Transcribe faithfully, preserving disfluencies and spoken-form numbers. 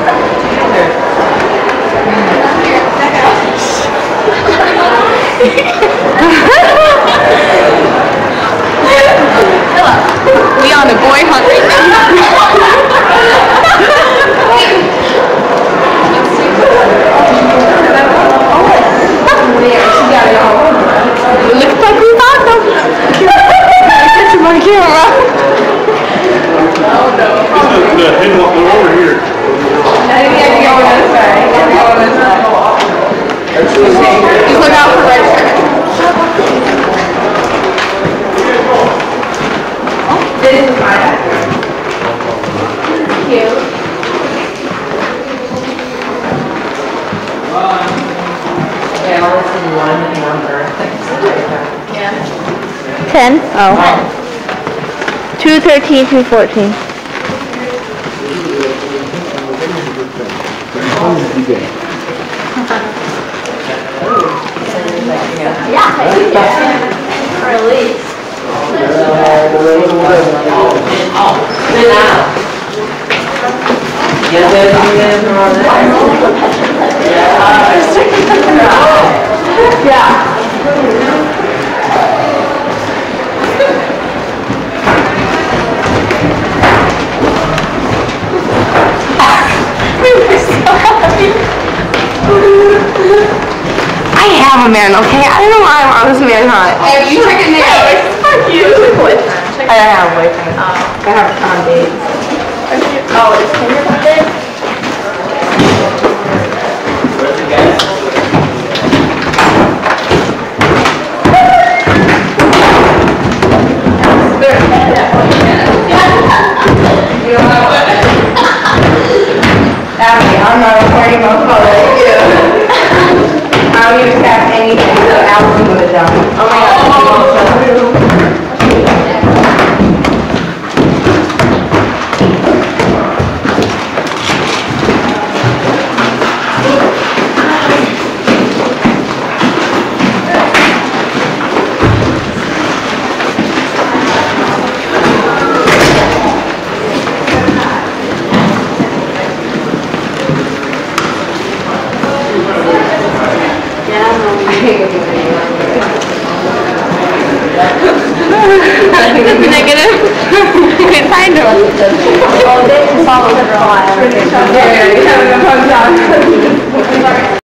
We on a boy hunt right now. Looks like we found them. This is my camera. Oh no. The head walk over here. I think you have to go on this side. You have to go on this side. Just look out for red shirt. This is my bag. Cute. Okay, all this in one number. Yeah. Ten? Oh. Two thirteen, two fourteen. Yeah, release. Yeah. I have a man, okay? I don't know why I'm on this man hunt. Hey, you check it now. Fuck you. I don't have a boyfriend. Oh. I have a con date. Oh, it's Tinder birthday? Abby, I'm not recording my phone like you. I don't even have anything, so Allison would have done. Oh my god. Negative. You can find them. Oh, they follow the girl.